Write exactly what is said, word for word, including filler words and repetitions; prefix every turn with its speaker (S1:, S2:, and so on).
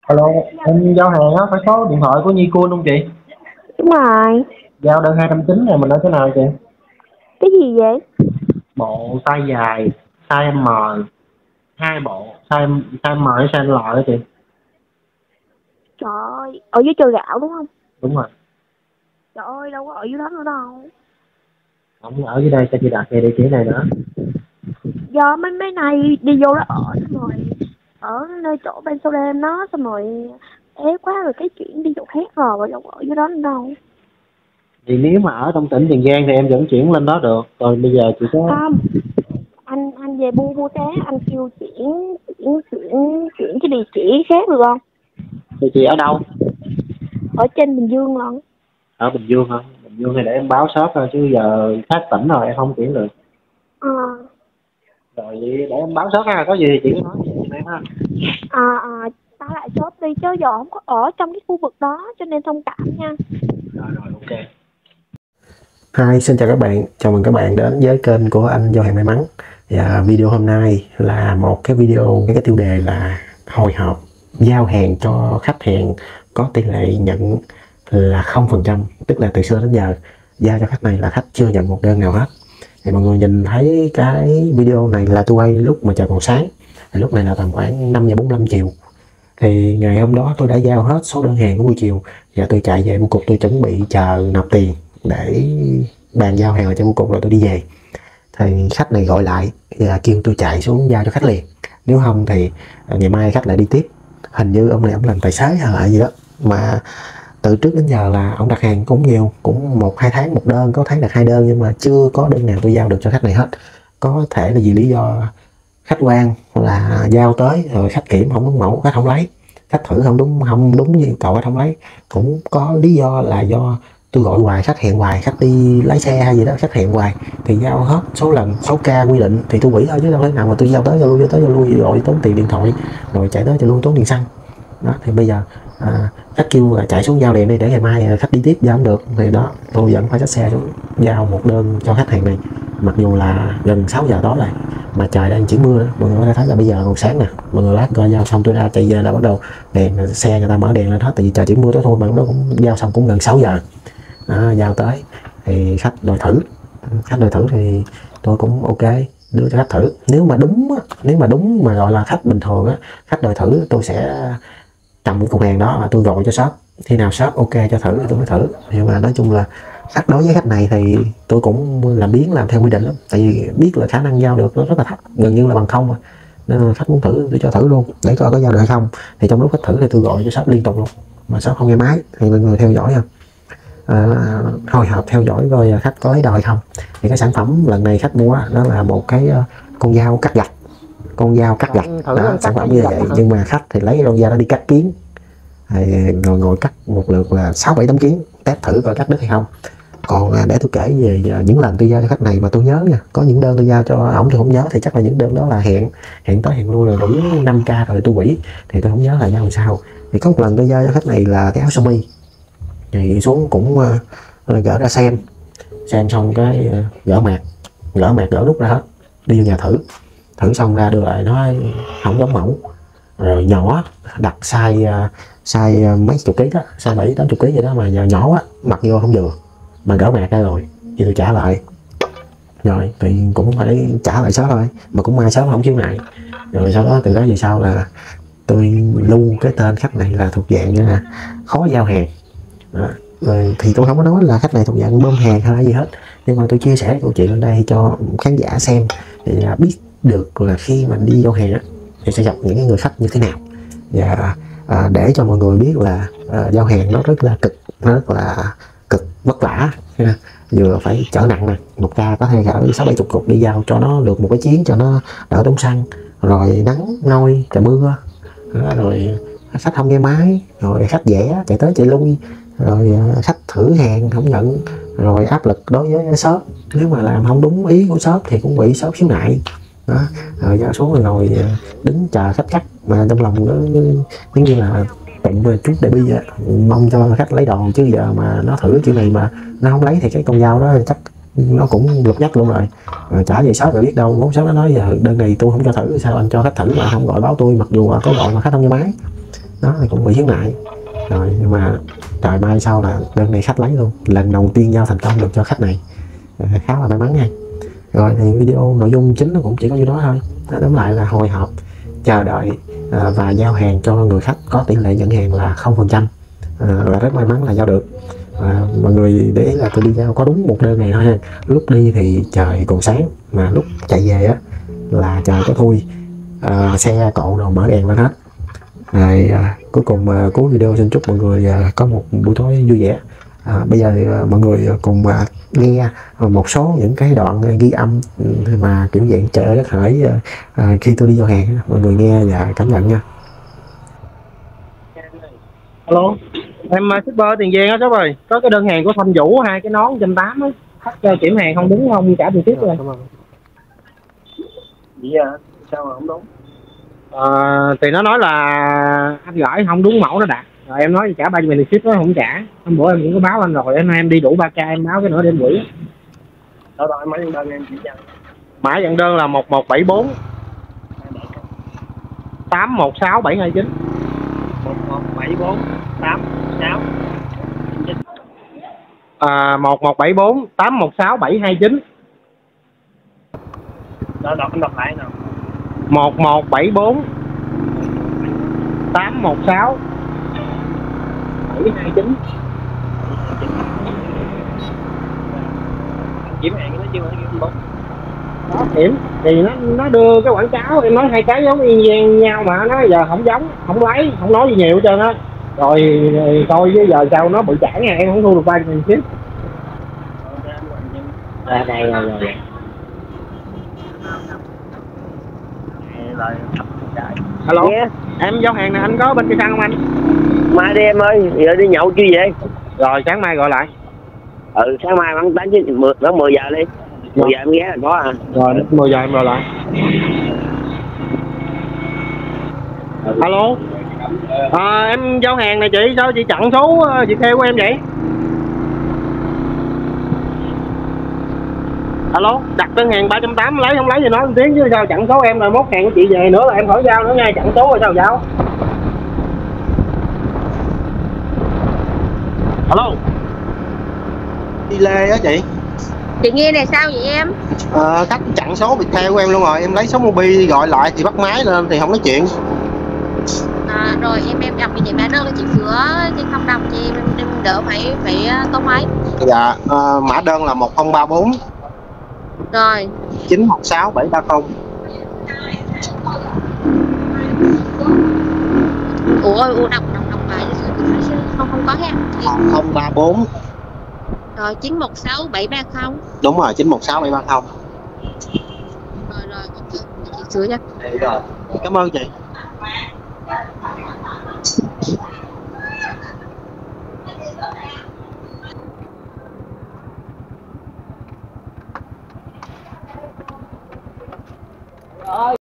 S1: Alo, em giao hàng á, phải số điện thoại của Nhi Cun không chị?
S2: Đúng rồi.
S1: Giao đơn hai trăm chín này mình ở thế nào chị?
S2: Cái gì vậy?
S1: Bộ size dài, size M, hai bộ, size size M với size L đó chị.
S2: Trời ơi, ở dưới chợ gạo đúng không?
S1: Đúng rồi,
S2: Trời ơi, đâu có ở dưới đó nữa đâu.
S1: không ở dưới đây cho chị đặt về địa chỉ này nữa.
S2: Do mấy mấy này đi vô đó ở xong rồi ở nơi chỗ bên sau đêm đó xong rồi ế quá rồi cái chuyển đi chỗ khác rồi đâu có ở dưới đó nữa đâu.
S1: Thì nếu mà ở trong tỉnh Tiền Giang thì em vẫn chuyển lên đó được. Rồi bây giờ chị có
S2: Không, anh anh về bu bu té anh kêu chuyển chuyển chuyển chuyển cái địa chỉ khác được không?
S1: thì chị ở đâu?
S2: Ở trên Bình Dương lận.
S1: Ở Bình Dương hả? Bình Dương thì để em báo shop thôi chứ giờ khác tỉnh rồi em không chuyển được.
S2: Ờ.
S1: Rồi vậy để em báo shop ha, có gì thì chị cứ nói gì giùm em ha.
S2: À, à, tao lại shop đi chứ giờ không có ở trong cái khu vực đó cho nên thông cảm nha.
S1: Rồi rồi ok.
S3: Hi, xin chào các bạn, chào mừng các bạn đến với kênh của anh Giao Hàng May Mắn. Và video hôm nay là một cái video với cái tiêu đề là hồi hộp giao hàng cho khách hàng có tỷ lệ nhận là không phần trăm, tức là từ xưa đến giờ giao cho khách này là khách chưa nhận một đơn nào hết. Thì mọi người nhìn thấy cái video này là tôi quay lúc mà trời còn sáng, thì lúc này là tầm khoảng năm giờ bốn mươi lăm chiều. Thì ngày hôm đó tôi đã giao hết số đơn hàng của buổi chiều và tôi chạy về bưu cục, tôi chuẩn bị chờ nộp tiền để bàn giao hàng ở cho bưu cục rồi tôi đi về. Thì khách này gọi lại và kêu tôi chạy xuống giao cho khách liền, nếu không thì ngày mai khách lại đi tiếp. Hình như ông này ông làm tài xế hay là gì đó, mà từ trước đến giờ là ông đặt hàng cũng nhiều, cũng một hai tháng một đơn, có tháng đặt hai đơn, nhưng mà chưa có đơn nào tôi giao được cho khách này hết. Có thể là vì lý do khách quan là giao tới rồi khách kiểm không đúng mẫu, khách không lấy, khách thử không đúng không đúng như yêu cầu, khách không lấy. Cũng có lý do là do tôi gọi hoài, khách hẹn hoài, khách đi lái xe hay gì đó, khách hẹn hoài thì giao hết số lần, số ca quy định thì tôi hủy thôi, chứ đâu thể nào mà tôi giao tới cho lui, giao tới cho lui rồi tốn tiền điện thoại, rồi chạy tới cho luôn tốn tiền xăng đó. Thì bây giờ à, khách kêu là chạy xuống giao liền đi để ngày mai khách đi tiếp giao không được, thì đó tôi vẫn phải xách xe xuống giao một đơn cho khách hàng này, mặc dù là gần sáu giờ tối rồi mà trời đang chỉ mưa đó. Mọi người có thể thấy là bây giờ còn sáng nè, mọi người lát coi giao xong tôi ra chạy về là bắt đầu đèn xe người ta mở đèn lên hết, tại vì trời chỉ mưa đó thôi, mà lúc đó cũng giao xong cũng gần sáu giờ đó. Giao tới thì khách đòi thử, khách đòi thử thì tôi cũng ok đưa cho khách thử. Nếu mà đúng nếu mà đúng mà gọi là khách bình thường á, khách đòi thử tôi sẽ cầm cái cục hàng đó và tôi gọi cho shop, khi nào shop ok cho thử thì tôi mới thử. Nhưng mà nói chung là khách đối với khách này thì tôi cũng làm biến làm theo quy định lắm, tại vì biết là khả năng giao được nó rất là thấp, gần như là bằng không mà. Nên là khách muốn thử tôi cho thử luôn để coi có giao được hay không. Thì trong lúc khách thử thì tôi gọi cho shop liên tục luôn, mà shop không nghe máy thì mọi người theo dõi không, à, hồi hộp theo dõi coi khách có lấy đòi không. Thì cái sản phẩm lần này khách mua đó là một cái con dao cắt gạch, con dao cắt gạch đó, sản phẩm như vậy. Nhưng mà khách thì lấy con dao đó đi cắt kiến, thì ngồi ngồi cắt một lượt là sáu bảy tấm kiến, test thử coi cắt được hay không. Còn để tôi kể về những lần tôi giao cho khách này mà tôi nhớ nha, có những đơn tôi giao cho ổng tôi không nhớ, thì chắc là những đơn đó là hẹn hẹn tới hẹn lui là đủ năm ca rồi tôi quỷ, thì tôi không nhớ là giao làm sao. Thì có một lần tôi giao cho khách này là cái áo sơ mi, thì xuống cũng uh, gỡ ra xem xem xong cái uh, gỡ mạc gỡ mạc gỡ nút ra hết, đi vô nhà thử thử xong ra đưa lại nó không giống mẫu, rồi nhỏ, đặt size uh, size uh, mấy chục ký đó, size bảy tám chục ký vậy đó, mà giờ nhỏ quá mặc vô không vừa, mà gỡ mạc ra rồi thì tôi trả lại, rồi thì cũng phải trả lại shop thôi, mà cũng may shop không khiếu nại. Rồi sau đó từ đó về sau là tôi lưu cái tên khách này là thuộc dạng như là khó giao hàng đó. Rồi thì tôi không có nói là khách này thuộc dạng bơm hàng hay là gì hết, nhưng mà tôi chia sẻ câu chuyện lên đây cho khán giả xem để biết được là khi mà đi giao hàng á, thì sẽ gặp những người khách như thế nào, và à, để cho mọi người biết là à, giao hàng nó rất là cực, nó rất là cực vất vả, vừa phải chở nặng nè, một ca có thể gỡ sáu bảy chục cục đi giao cho nó được một cái chuyến cho nó đỡ tốn xăng, rồi nắng nôi trời mưa đó, rồi khách không nghe máy, rồi khách vẽ chạy tới chạy lui, rồi khách thử hàng không nhận, rồi áp lực đối với shop, nếu mà làm không đúng ý của shop thì cũng bị shop khiếu nại đó. Rồi giao xuống rồi ngồi đứng chờ khách cắt, mà trong lòng nó giống như là tụng về chút để bây giờ mong cho khách lấy đồ, chứ giờ mà nó thử kiểu này mà nó không lấy thì cái con dao đó chắc nó cũng lục nhắc luôn rồi. Rồi trả về shop rồi biết đâu mốt shop nó nói giờ đơn này tôi không cho thử, sao anh cho khách thử mà không gọi báo tôi, mặc dù có gọi mà khách không nghe máy đó thì cũng bị khiếu nại rồi, nhưng mà trời may sau là đơn này khách lấy luôn, lần đầu tiên giao thành công được cho khách này, khá là may mắn nha. Rồi thì video nội dung chính nó cũng chỉ có như đó thôi, tóm lại là hồi hộp, chờ đợi à, và giao hàng cho người khách có tỷ lệ nhận hàng là không phần trăm, à, và rất may mắn là giao được. À, mọi người để ý là tôi đi giao có đúng một đơn này thôi ha, lúc đi thì trời còn sáng mà lúc chạy về á là trời có thui, à, xe cộ đồ mở đèn lên hết. Rồi à, cuối cùng à, cuối video xin chúc mọi người à, có một buổi tối vui vẻ. À, bây giờ à, mọi người cùng à, nghe một số những cái đoạn ghi âm mà kiểu dạng trợ đất hỡi à, à, khi tôi đi giao hàng, mọi người nghe và cảm nhận nha.
S1: Alo, em uh, shipper Tiền Giang á shop ơi, có cái đơn hàng của Thanh Vũ hai cái nón một trăm tám mươi á, khách uh, kiểm hàng không đúng không trả tiền tiếp rồi.
S4: Gì à? Sao mà không đúng?
S1: Ờ, thì nó nói là anh gửi không đúng mẫu nó đặt, rồi em nói trả ba trăm nghìn ship nó không trả. Hôm bữa em cũng có báo anh rồi, em em đi đủ ba k em báo cái nữa để em gửi.
S4: Đó rồi mấy đơn em chỉ nhận.
S1: Mã nhận đơn là một một bảy bốn tám một sáu bảy hai chín.
S4: một một bảy bốn tám sáu
S1: À, một một bảy bốn tám một sáu bảy hai chín.
S4: Đó đọc anh đọc lại nào.
S1: một một bảy bốn tám một sáu bảy hai chín.
S4: Kiểm hàng nó chưa có kiểm đúng.
S1: Đó kiểm thì nó nó đưa cái quảng cáo, em nói hai cái giống y gian nhau mà nó giờ không giống, không lấy, không nói gì nhiều hết trơn á. Rồi, rồi coi với giờ sao nó bị trả nha, em không thu được ba trăm nghìn ship. Ra đây rồi rồi. Alo,
S4: Nghe.
S1: em giao hàng nè, anh có bên cây xăng không anh?
S4: Mai đi em ơi, giờ đi nhậu chưa vậy?
S1: Rồi sáng mai gọi lại.
S4: Ừ, sáng mai bắn tám chứ mười đó mười giờ đi. mười giờ em ghé là có à.
S1: Rồi mười giờ em gọi lại. Alo. À, em giao hàng này chị, sao chị chặn số chị theo của em vậy? Alo, đặt đơn hàng ba trăm tám mươi lấy không lấy thì nói một tiếng chứ sao chặn số em rồi mốt hàng của chị về nữa là em khỏi giao nữa nha, chặn số rồi sao giao? Alo. Đi lê á chị.
S2: Chị nghe này sao vậy em?
S1: À, khách chặn số Viettel của em luôn rồi, em lấy số Mobi gọi lại thì bắt máy lên thì không nói chuyện.
S2: À, rồi em em đọc vậy mã đơn là chị sửa chứ không đọc chị em, em đỡ phải phải tốn máy.
S1: Dạ, à, mã đơn là một không ba bốn
S2: Rồi
S1: chín một sáu bảy ba không.
S2: ủa ủa đọc đọc đọc lại không không có ha.
S1: một không ba bốn
S2: Rồi chín một sáu bảy ba không.
S1: Đúng rồi, chín một sáu bảy ba không.
S2: Rồi rồi ok, chị sửa nha.
S1: Rồi, cảm ơn chị.